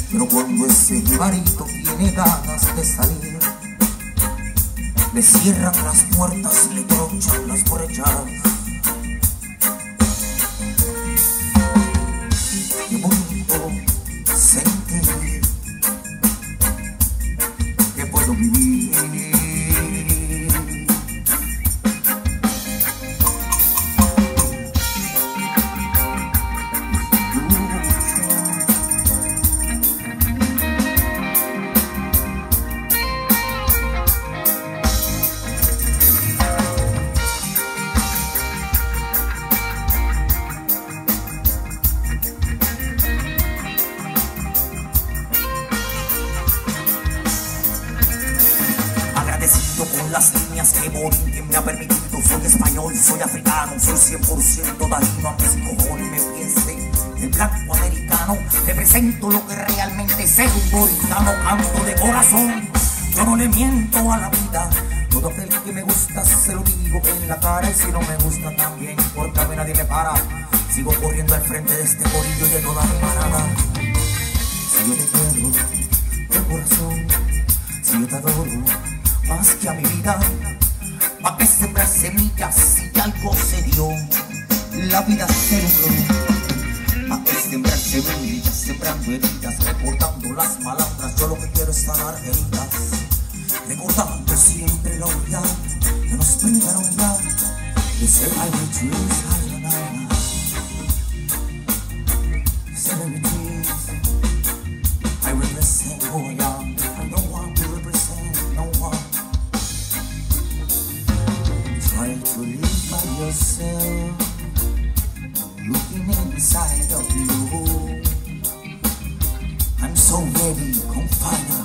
Pero cuando ese jibarito tiene ganas de salir, le cierran las puertas y le tronchan las brechas. Qué bonito sentir que puedo vivir. Con las líneas que Borinken me ha permitido. Soy español, soy africano, soy 100% latino. A mis cojones me piense el blanco americano. Represento lo que realmente es ser un borincano. Canto de corazón, yo no le miento a la vida. Todo aquel que me gusta se lo digo en la cara. Y si no me gusta también, porque a mí nadie me para. Sigo corriendo al frente de este corillo y de toda mi manada. Si yo te quiero de corazón, si yo te adoro más que a mi vida, pa' que sembrar semillas si algo se dio, la vida se logró. Pa' que sembrar semillas, sembrando heridas, recordando las malandras. Yo lo que quiero es sanar heridas, recordando siempre la unidad que nos brinda la unidad de ser Irie Trees, ser Irie Trees. I represent who I am. I don't want to represent no one. Try to live by yourself, looking inside of you. I'm so ready, con fire.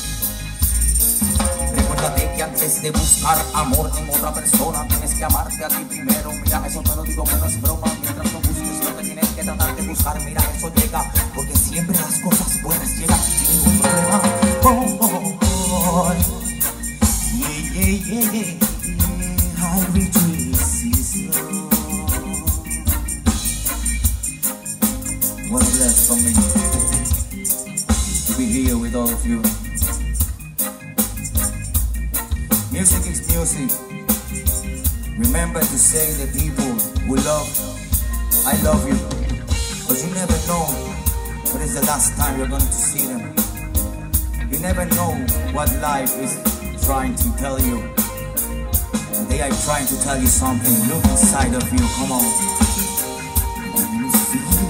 Recuérdate que antes de buscar amor en otra persona, tienes que amarte a ti primero. Mira, eso te lo digo que no es broma. Mientras no busques lo que tienes que tratar de buscar, mira, eso llega. Porque siempre las cosas buenas llegan sin ningún problema. Oh, oh, oh. Yeah, yeah, yeah. Irie Trees is love. What a bless for me to be here with all of you. Music is music. Remember to say the people who love, I love you. Because you never know when is the last time you're going to see them. You never know what life is trying to tell you. They are trying to tell you something. Look inside of you, come on. When you feel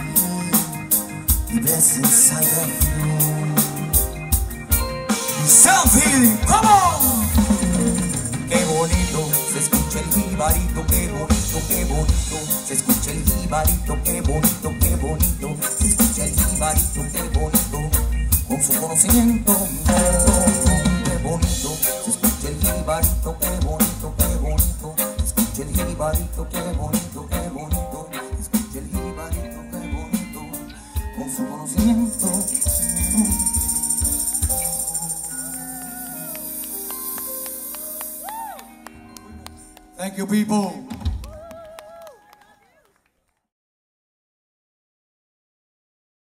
the best inside of you, self-healing, come on. Qué bonito se escucha el jibarito, qué bonito, qué bonito. Se escucha el jibarito, qué bonito, qué bonito. Se escucha el jibarito, qué bonito. Con su conocimiento, qué bonito. Se escucha el jibarito, qué bonito, qué bonito. Se escucha el jibarito, qué bonito, qué bonito. Se escucha el jibarito, qué bonito. Con su conocimiento. Thank you, people.